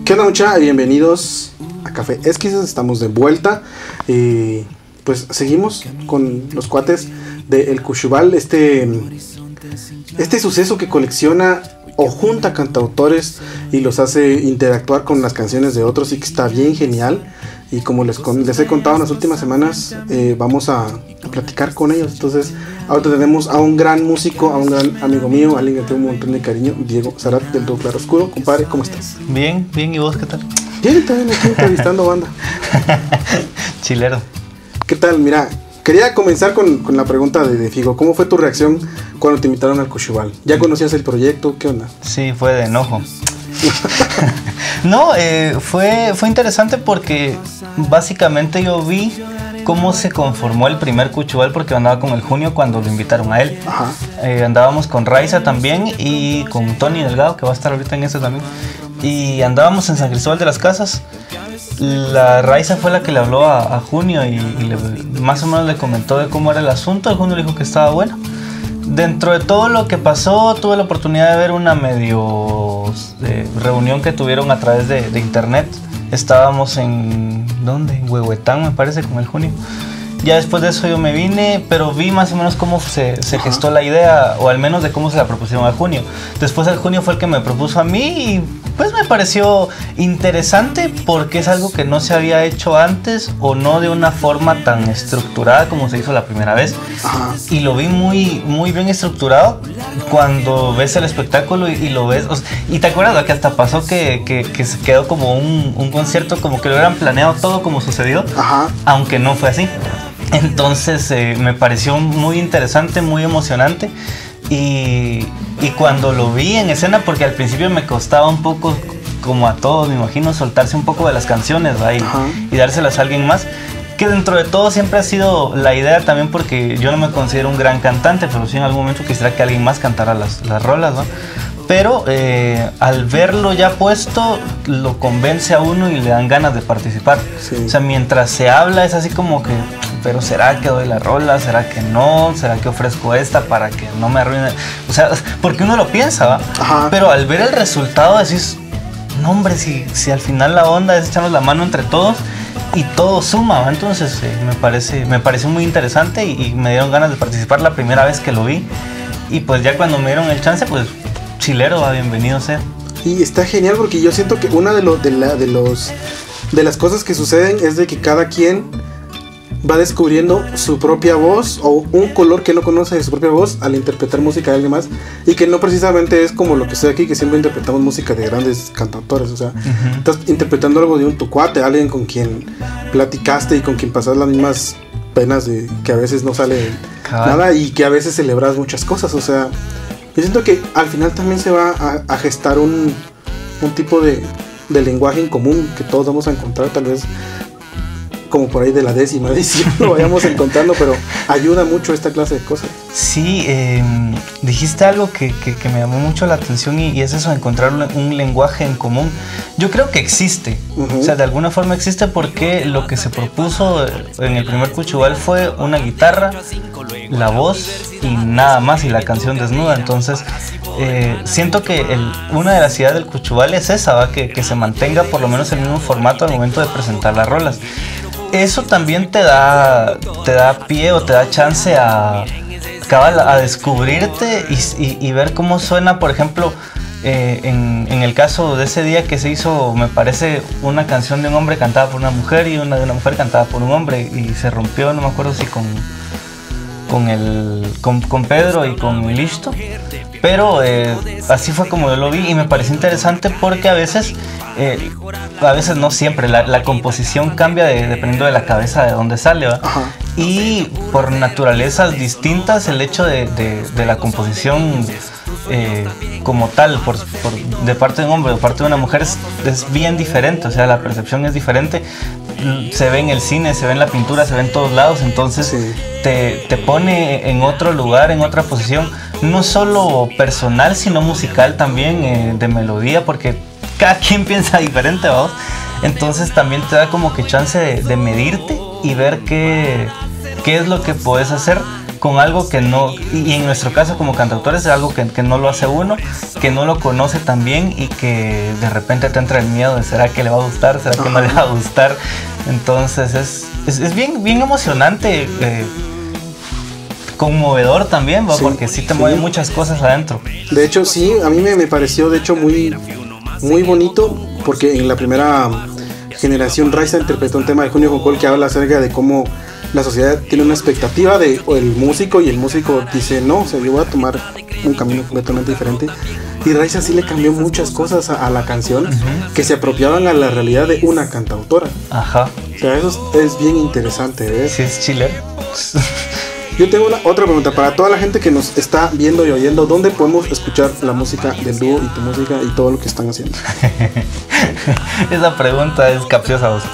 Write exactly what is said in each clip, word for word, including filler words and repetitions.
¿Qué onda, mucha? Bienvenidos a Café Esquizas, estamos de vuelta. Eh, pues seguimos con los cuates de El Cuchubal, este, este suceso que colecciona o junta cantautores y los hace interactuar con las canciones de otros y que está bien genial. Y como les, les he contado en las últimas semanas, eh, vamos a, a platicar con ellos. Entonces, ahora tenemos a un gran músico, a un gran amigo mío, alguien que tengo un montón de cariño, Diego Zarat del Do Claro Oscuro. Compadre, ¿cómo estás? Bien, bien, ¿y vos qué tal? Bien, también aquí entrevistando banda. Chilero. ¿Qué tal? Mira, quería comenzar con, con la pregunta de, de Figo. ¿Cómo fue tu reacción cuando te invitaron al Cuchubal? ¿Ya conocías el proyecto? ¿Qué onda? Sí, fue de enojo. No, eh, fue, fue interesante porque básicamente yo vi cómo se conformó el primer Cuchubal, porque andaba con el Junio cuando lo invitaron a él. Ajá. Eh, andábamos con Raiza también y con Tony Delgado, que va a estar ahorita en este también. Y andábamos en San Cristóbal de las Casas. La Raiza fue la que le habló a, a Junio y, y le, más o menos le comentó de cómo era el asunto. El Junio le dijo que estaba bueno. Dentro de todo lo que pasó, tuve la oportunidad de ver una medio eh, reunión que tuvieron a través de, de internet. Estábamos en... ¿dónde? En Huehuetán, me parece, con el Junio. Ya después de eso yo me vine, pero vi más o menos cómo se, se gestó la idea, o al menos de cómo se la propusieron a Junio. Después el Junio fue el que me propuso a mí y pues me pareció interesante porque es algo que no se había hecho antes o no de una forma tan estructurada como se hizo la primera vez. Ajá. Y lo vi muy, muy bien estructurado cuando ves el espectáculo y, y lo ves. O sea, y te acuerdas que hasta pasó que, que, que se quedó como un, un concierto, como que lo hubieran planeado todo como sucedió, Ajá. aunque no fue así. Entonces eh, me pareció muy interesante, muy emocionante y, y cuando lo vi en escena, porque al principio me costaba un poco, como a todos me imagino, soltarse un poco de las canciones, ¿va? y, y dárselas a alguien más, que dentro de todo siempre ha sido la idea también, porque yo no me considero un gran cantante, pero sí en algún momento quisiera que alguien más cantara las, las rolas, ¿no? Pero eh, al verlo ya puesto, lo convence a uno y le dan ganas de participar. Sí. O sea, mientras se habla es así como que, pero ¿será que doy la rola? ¿Será que no? ¿Será que ofrezco esta para que no me arruine? O sea, porque uno lo piensa, ¿va? Ajá. Pero al ver el resultado decís, no hombre, si, si al final la onda es echarnos la mano entre todos y todo suma, ¿va? Entonces eh, me, parece, me pareció muy interesante y, y me dieron ganas de participar la primera vez que lo vi. Y pues ya cuando me dieron el chance, pues... chilero, va, bienvenido sea. Y está genial porque yo siento que una de, lo, de, la, de, los, de las cosas que suceden es de que cada quien va descubriendo su propia voz o un color que no conoce de su propia voz al interpretar música de alguien más, y que no precisamente es como lo que estoy aquí, que siempre interpretamos música de grandes cantautores. O sea, uh-huh. Estás interpretando algo de un tu cuate, alguien con quien platicaste y con quien pasas las mismas penas de que a veces no sale Cabal. nada y que a veces celebras muchas cosas. O sea, yo siento que al final también se va a, a gestar un, un tipo de, de lenguaje en común que todos vamos a encontrar, tal vez como por ahí de la décima edición lo vayamos encontrando, pero ayuda mucho esta clase de cosas. Sí, eh, dijiste algo que, que, que me llamó mucho la atención y, y es eso de encontrar un, un lenguaje en común. Yo creo que existe, uh-huh. o sea, de alguna forma existe, porque lo que se propuso en el primer Cuchubal fue una guitarra, la voz y nada más, y la canción desnuda. Entonces eh, siento que el, una de las ideas del Cuchubal es esa, ¿va? Que, que se mantenga por lo menos el mismo formato al momento de presentar las rolas. Eso también te da, te da pie o te da chance a, a descubrirte y, y, y ver cómo suena, por ejemplo, eh, en, en el caso de ese día que se hizo, me parece, una canción de un hombre cantada por una mujer y una de una mujer cantada por un hombre, y se rompió, no me acuerdo si con, con, el, con, con Pedro y con el Listo, pero eh, así fue como yo lo vi y me pareció interesante porque a veces... Eh, a veces no siempre, la, la composición cambia de, dependiendo de la cabeza de donde sale, ¿va? Y por naturalezas distintas el hecho de, de, de la composición eh, como tal, por, por, de parte de un hombre o de parte de una mujer es, es bien diferente, o sea, la percepción es diferente, se ve en el cine, se ve en la pintura, se ve en todos lados, entonces sí. te, te pone en otro lugar, en otra posición, no solo personal sino musical también, eh, de melodía, porque cada quien piensa diferente, ¿vamos? Entonces también te da como que chance de, de medirte y ver qué, qué es lo que puedes hacer con algo que no, y en nuestro caso como cantautores es algo que, que no lo hace uno, que no lo conoce tan bien y que de repente te entra el miedo de ¿será que le va a gustar? ¿Será que no le va a gustar? Entonces es, es, es bien, bien emocionante, eh, conmovedor también, ¿va? Sí, porque sí te sí. mueve muchas cosas adentro. De hecho sí, a mí me, me pareció de hecho muy, muy bonito, porque en la primera generación Raiza interpretó un tema de Junio Concol que habla acerca de cómo la sociedad tiene una expectativa de el músico y el músico dice no, o sea, yo voy a tomar un camino completamente diferente. Y Raiza sí le cambió muchas cosas a, a la canción, uh-huh, que se apropiaban a la realidad de una cantautora. Ajá. O sea, eso es, es bien interesante, ¿ves? Sí, es chile. Yo tengo una, otra pregunta para toda la gente que nos está viendo y oyendo. ¿Dónde podemos escuchar la música del dúo y tu música y todo lo que están haciendo? Esa pregunta es capciosa, vos.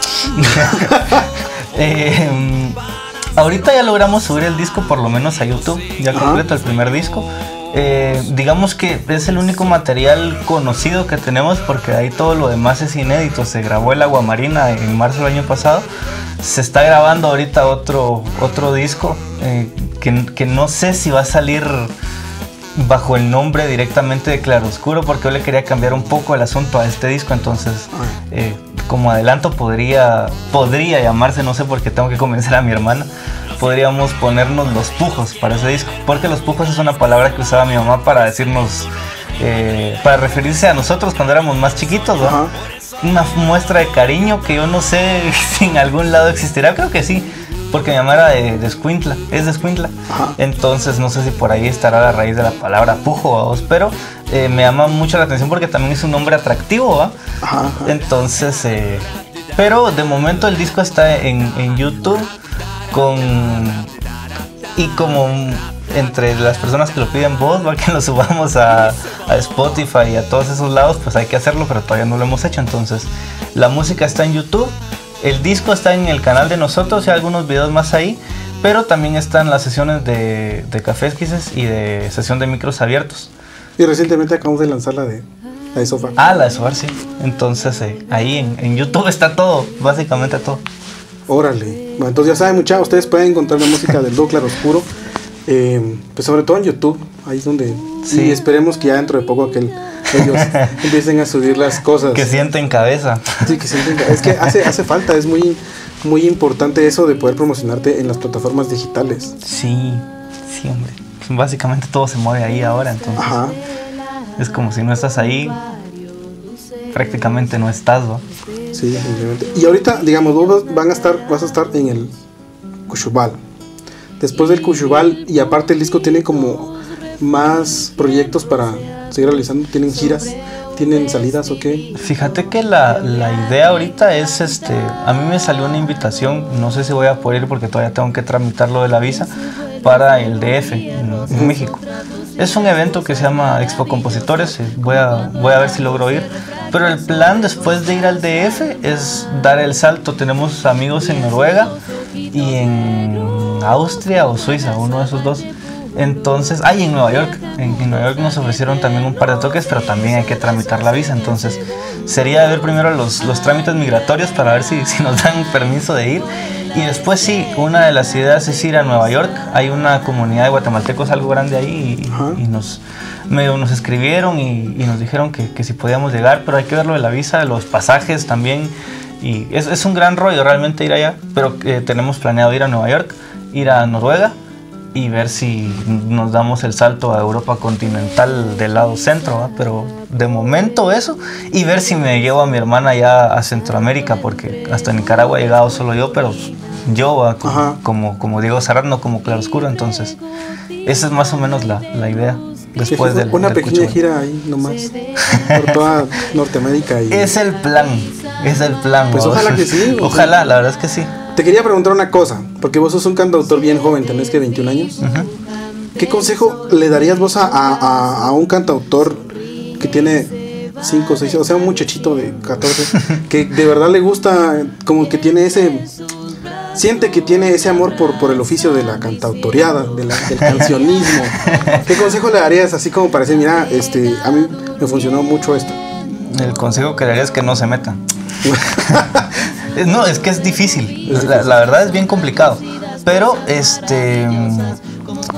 eh, ahorita ya logramos subir el disco por lo menos a YouTube. Ya completo el primer disco. Eh, digamos que es el único material conocido que tenemos, porque ahí todo lo demás es inédito. Se grabó el Agua Marina en marzo del año pasado. Se está grabando ahorita otro, otro disco eh, que, que no sé si va a salir bajo el nombre directamente de Claroscuro, porque yo le quería cambiar un poco el asunto a este disco. Entonces eh, como adelanto podría, podría llamarse, no sé, porque tengo que convencer a mi hermana, podríamos ponernos Los Pujos para ese disco, porque Los Pujos es una palabra que usaba mi mamá para decirnos, eh, para referirse a nosotros cuando éramos más chiquitos, ¿no? Uh-huh. Una muestra de cariño que yo no sé si en algún lado existirá, creo que sí, porque mi mamá era de, de Escuintla, es de Escuintla. Ajá. Entonces no sé si por ahí estará la raíz de la palabra pujo, ¿vamos? Pero eh, me llama mucho la atención porque también es un nombre atractivo, ¿va? Ajá, ajá. Entonces, eh, pero de momento el disco está en, en YouTube con, y como entre las personas que lo piden voz, ¿va? Que lo subamos a, a Spotify y a todos esos lados, pues hay que hacerlo, pero todavía no lo hemos hecho. Entonces la música está en YouTube, el disco está en el canal de nosotros y algunos videos más ahí, pero también están las sesiones de, de Café Esquises y de sesión de micros abiertos. Y recientemente acabamos de lanzar la de, la de Sofá. Ah, la de Sofá, sí. Entonces eh, ahí en, en YouTube está todo, básicamente todo. Órale. Bueno, entonces ya saben, muchachos, ustedes pueden encontrar la música del dúo Claroscuro, eh, pues sobre todo en YouTube, ahí es donde... Sí. Y esperemos que ya dentro de poco que el, ellos empiecen a subir las cosas. Que sienten cabeza. Sí, que sienten cabeza. Es que hace, hace falta, es muy, muy importante eso de poder promocionarte en las plataformas digitales. Sí, sí, hombre. Básicamente todo se mueve ahí ahora, entonces. Ajá. Es como si no estás ahí, prácticamente no estás, ¿no? Sí, definitivamente. Y ahorita, digamos, vos van a estar, vas a estar en el Cuchubal. Después del Cuchubal, y aparte el disco tiene como más proyectos para seguir realizando, tienen giras, tienen salidas o qué. Fíjate que la, la idea ahorita es, este, a mí me salió una invitación, no sé si voy a poder ir porque todavía tengo que tramitar lo de la visa, para el D F en, en México. Es un evento que se llama Expo Compositores, voy a, voy a ver si logro ir, pero el plan después de ir al D F es dar el salto. Tenemos amigos en Noruega y en Austria o Suiza, uno de esos dos. Entonces, ah, y en Nueva York, en, en Nueva York nos ofrecieron también un par de toques, pero también hay que tramitar la visa. Entonces sería ver primero los, los trámites migratorios para ver si, si nos dan permiso de ir. Y después sí, una de las ideas es ir a Nueva York. Hay una comunidad de guatemaltecos algo grande ahí y, y nos, medio nos escribieron y, y nos dijeron que, que si podíamos llegar, pero hay que ver lo de la visa, los pasajes también. Y es, es un gran rollo realmente ir allá, pero eh, tenemos planeado ir a Nueva York, ir a Noruega y ver si nos damos el salto a Europa continental del lado centro, ¿va? Pero de momento eso, y ver si me llevo a mi hermana ya a Centroamérica, porque hasta Nicaragua he llegado solo yo, pero yo ¿va? como, como, como Diego Sarrat, no como Claroscuro. Entonces esa es más o menos la, la idea. Después del, una del pequeña Cuchubal. Gira ahí nomás por toda Norteamérica y... es el plan, es el plan. Pues ¿vos? Ojalá que sí. Ojalá, sea, la verdad es que sí. Te quería preguntar una cosa, porque vos sos un cantautor bien joven, tenés que veintiún años. Uh-huh. ¿Qué consejo le darías vos a, a, a un cantautor que tiene cinco, seis, o sea, un muchachito de catorce, que de verdad le gusta, como que tiene ese... siente que tiene ese amor por, por el oficio de la cantautoriada, de la, del cancionismo? ¿Qué consejo le darías así como para decir, mira, este, a mí me funcionó mucho esto? El consejo que le daría es que no se meta. No, es que es difícil. La, la verdad es bien complicado. Pero este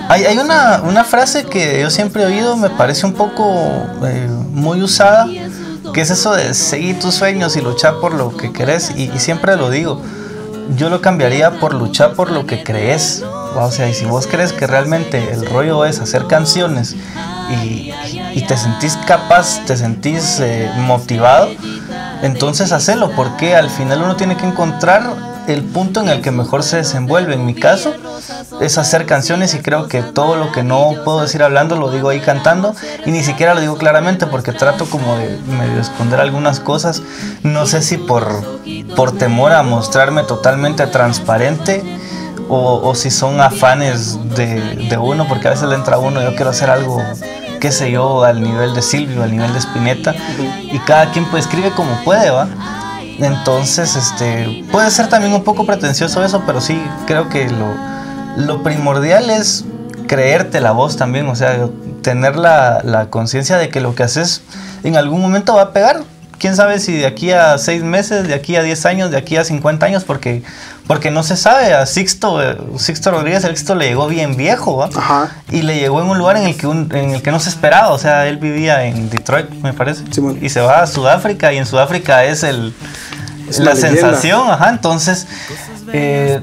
Hay, hay una, una frase que yo siempre he oído, me parece un poco eh, muy usada, que es eso de seguir tus sueños y luchar por lo que querés, y, y siempre lo digo, yo lo cambiaría por luchar por lo que crees. O sea, y si vos crees que realmente el rollo es hacer canciones y, y te sentís capaz, te sentís eh, motivado, entonces hacelo, porque al final uno tiene que encontrar el punto en el que mejor se desenvuelve. En mi caso es hacer canciones, y creo que todo lo que no puedo decir hablando lo digo ahí cantando, y ni siquiera lo digo claramente porque trato como de medio esconder algunas cosas, no sé si por, por temor a mostrarme totalmente transparente o, o si son afanes de, de uno, porque a veces le entra a uno, yo quiero hacer algo, qué sé yo, al nivel de Silvio, al nivel de Spinetta, y cada quien pues escribe como puede, ¿va? Entonces, este, puede ser también un poco pretencioso eso, pero sí creo que lo, lo primordial es creerte la voz también, o sea, tener la, la conciencia de que lo que haces en algún momento va a pegar. Quién sabe si de aquí a seis meses, de aquí a diez años, de aquí a cincuenta años, porque, porque no se sabe. A Sixto, Sixto Rodríguez, el Sixto le llegó bien viejo, ¿va? Ajá. Y le llegó en un lugar en el, que un, en el que no se esperaba. O sea, él vivía en Detroit, me parece, sí, bueno. Y se va a Sudáfrica, y en Sudáfrica es el es la sensación, ajá. Entonces, eh,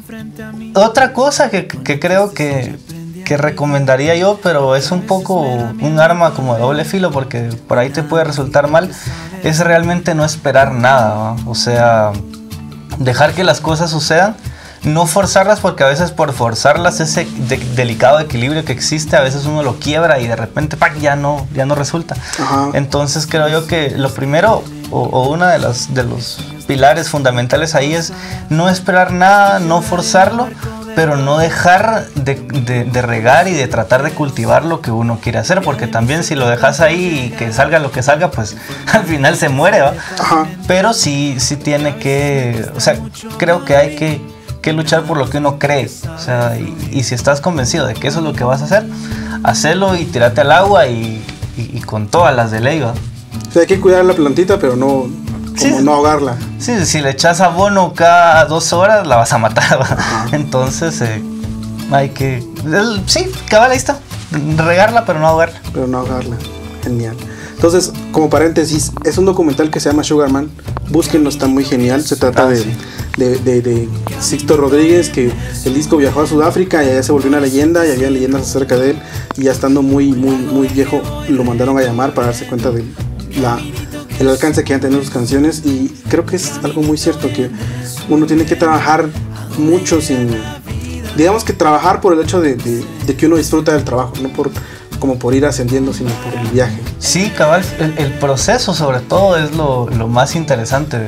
otra cosa que, que creo que, que recomendaría yo, pero es un poco un arma como de doble filo, porque por ahí te puede resultar mal, es realmente no esperar nada, ¿no? O sea, dejar que las cosas sucedan, no forzarlas, porque a veces por forzarlas ese de, delicado equilibrio que existe, a veces uno lo quiebra y de repente ¡pac! ya no ya no resulta. Ajá. Entonces creo yo que lo primero, o, o una de las de los pilares fundamentales ahí, es no esperar nada, no forzarlo, pero no dejar de, de, de regar y de tratar de cultivar lo que uno quiere hacer, porque también si lo dejas ahí y que salga lo que salga, pues al final se muere, ¿va? Ajá. Pero sí, sí tiene que, o sea, creo que hay que, que luchar por lo que uno cree, o sea, y, y si estás convencido de que eso es lo que vas a hacer, hacelo y tírate al agua y, y, y con todas las de ley, ¿va? O sea, hay que cuidar la plantita, pero no... Como sí, no ahogarla. Sí, si le echas abono cada dos horas, la vas a matar. Entonces, eh, hay que... El, sí, cabal, ahí está. Regarla, pero no ahogarla. Pero no ahogarla. Genial. Entonces, como paréntesis, es un documental que se llama Sugarman. Búsquenlo, está muy genial. Se trata ah, de, sí. de, de, de Sixto Rodríguez, que el disco viajó a Sudáfrica y allá se volvió una leyenda, y había leyendas acerca de él. Y ya estando muy, muy, muy viejo, lo mandaron a llamar para darse cuenta de la... el alcance que han tenido sus canciones, y creo que es algo muy cierto, que uno tiene que trabajar mucho sin, digamos que trabajar por el hecho de, de, de que uno disfruta del trabajo, no por como por ir ascendiendo, sino por el viaje. Sí, cabal, el, el proceso sobre todo es lo, lo más interesante.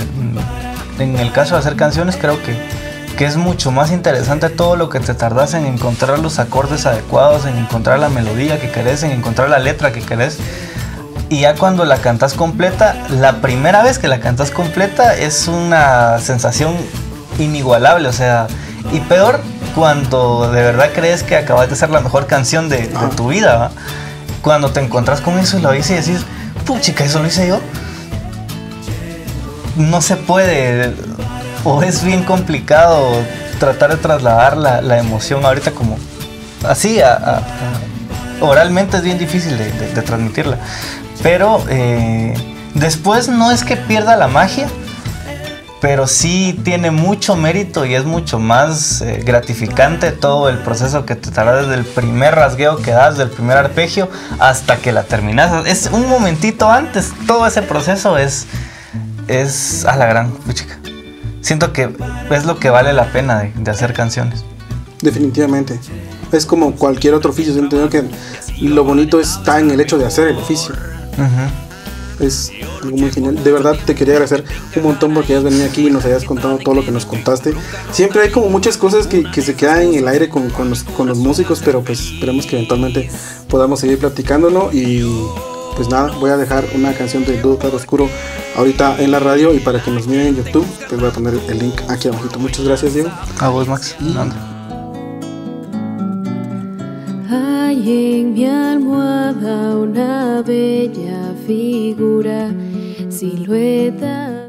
En el caso de hacer canciones creo que, que es mucho más interesante todo lo que te tardas en encontrar los acordes adecuados, en encontrar la melodía que querés, en encontrar la letra que querés. Y ya cuando la cantas completa, la primera vez que la cantas completa es una sensación inigualable, o sea, y peor cuando de verdad crees que acabas de hacer la mejor canción de, de tu vida, ¿va? Cuando te encuentras con eso y lo dices y decís, puchica, eso lo hice yo. No se puede, o es bien complicado tratar de trasladar la, la emoción ahorita como así, a, a, a, oralmente es bien difícil de, de, de transmitirla. Pero eh, después no es que pierda la magia, pero sí tiene mucho mérito y es mucho más eh, gratificante todo el proceso que te tarda desde el primer rasgueo que das, del primer arpegio, hasta que la terminas. Es un momentito antes, todo ese proceso es, es a la gran puchica. Siento que es lo que vale la pena de, de hacer canciones. Definitivamente. Es como cualquier otro oficio, entiendo que lo bonito está en el hecho de hacer el oficio. Uh-huh. Es algo muy genial. De verdad te quería agradecer un montón porque hayas venido aquí y nos hayas contado todo lo que nos contaste. Siempre hay como muchas cosas que, que se quedan en el aire con, con, los, con los músicos, pero pues esperemos que eventualmente podamos seguir platicándolo. Y pues nada, voy a dejar una canción de Dúo Claro Oscuro ahorita en la radio, y para que nos miren en YouTube les voy a poner el link aquí abajito. Muchas gracias, Diego. A vos, Max. Y... hay en mi almohada una bella figura, silueta.